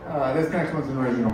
This next one's an original.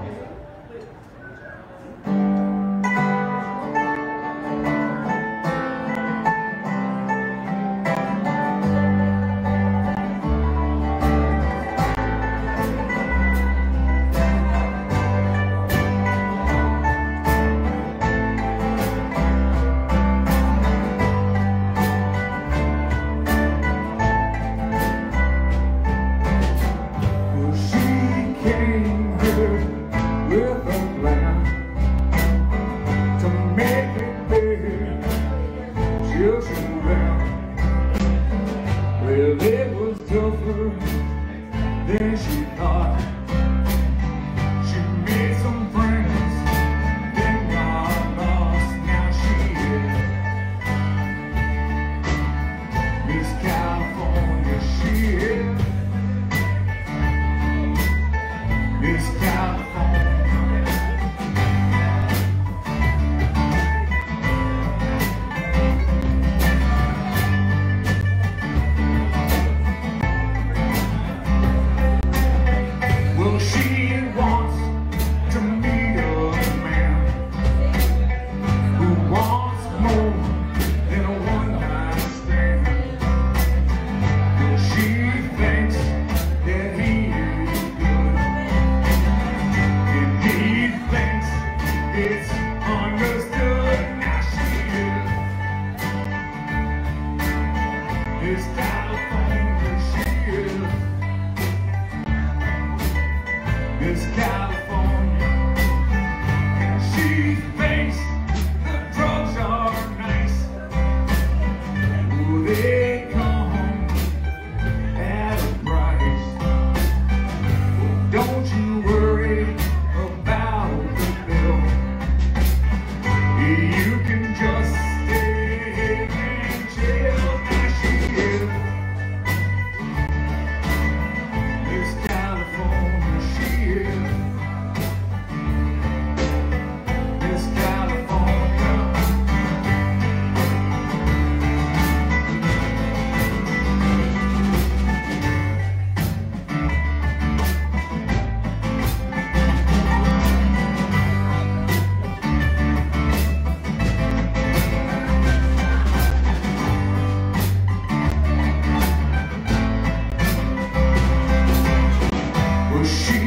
Well, it was tougher than she thought. She made some friends, then got lost. Now she is Miss California. She is Miss California. It's understood. Now she is Miss California. She is Miss California, and she thinks the drugs are nice. Oh, they come at a price. Well, don't you worry about the bill. You can just stay and chill. Now she is Miss California. She is Miss California. She